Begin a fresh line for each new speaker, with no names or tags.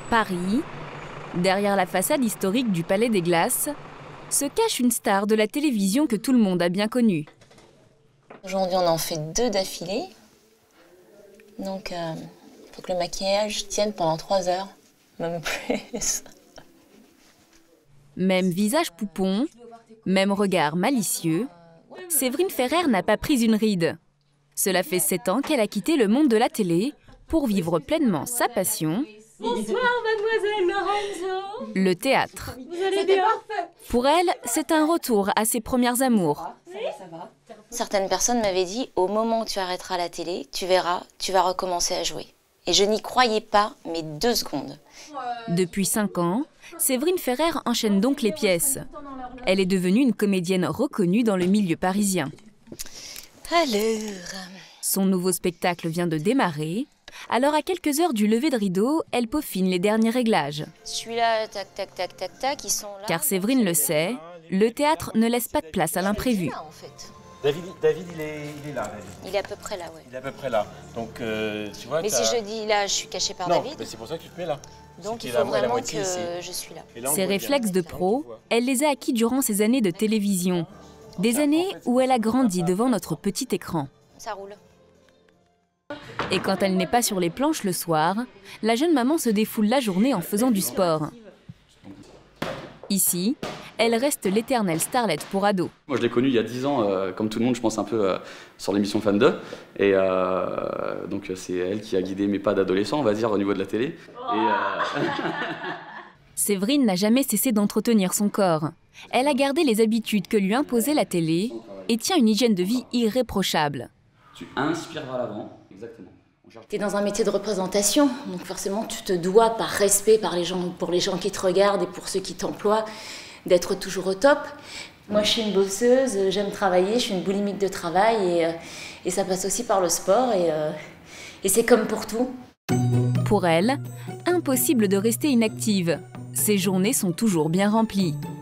Paris, derrière la façade historique du Palais des Glaces, se cache une star de la télévision que tout le monde a bien connue.
Aujourd'hui, on en fait 2 d'affilée. Donc, il faut que le maquillage tienne pendant 3 heures, même plus.
Même visage poupon, même regard malicieux, Séverine Ferrer n'a pas pris une ride. Cela fait 7 ans qu'elle a quitté le monde de la télé pour vivre pleinement sa passion,
Bonsoir, mademoiselle Lorenzo.
Le théâtre.
Vous allez bien?
Pour elle, c'est un retour à ses premières amours.
Ça va.
Certaines personnes m'avaient dit, au moment où tu arrêteras la télé, tu verras, tu vas recommencer à jouer. Et je n'y croyais pas, mais 2 secondes.
Depuis 5 ans, Séverine Ferrer enchaîne donc les pièces. Elle est devenue une comédienne reconnue dans le milieu parisien.
Alors...
Son nouveau spectacle vient de démarrer. Alors, à quelques heures du lever de rideau, elle peaufine les derniers réglages.
Celui-là, tac, tac, tac, tac, tac, ils sont là.
Car Séverine le sait, le théâtre ne laisse pas de place à l'imprévu.
En fait.
David il est là, David.
Il est à peu près là, ouais.
Il est à peu près là. Donc, tu vois...
Mais si je dis là, je suis cachée par
non,
David.
mais c'est pour ça que tu te mets là.
Donc
Si
il
t'es
faut
la
vraiment
moitié
que
ici.
je suis là.
Et là, on
Ses
voit bien.
réflexes de pro,
Tu vois.
elle les a acquis durant ses années de télévision. Des années où elle a grandi devant notre petit écran.
Ça roule.
Et quand elle n'est pas sur les planches le soir, la jeune maman se défoule la journée en faisant du sport. Ici, elle reste l'éternelle starlette pour ados.
Moi, je l'ai connue il y a 10 ans, comme tout le monde, je pense, un peu sur l'émission Fan 2. Et donc, c'est elle qui a guidé mes pas d'adolescent, on va dire, au niveau de la télé.
Séverine n'a jamais cessé d'entretenir son corps. Elle a gardé les habitudes que lui imposait la télé et tient une hygiène de vie irréprochable.
Tu inspires vers l'avant, exactement.
Tu es dans un métier de représentation, donc forcément tu te dois, par respect pour les gens qui te regardent et pour ceux qui t'emploient, d'être toujours au top. Moi je suis une bosseuse, j'aime travailler, je suis une boulimique de travail et ça passe aussi par le sport et c'est comme pour tout.
Pour elle, impossible de rester inactive. Ses journées sont toujours bien remplies.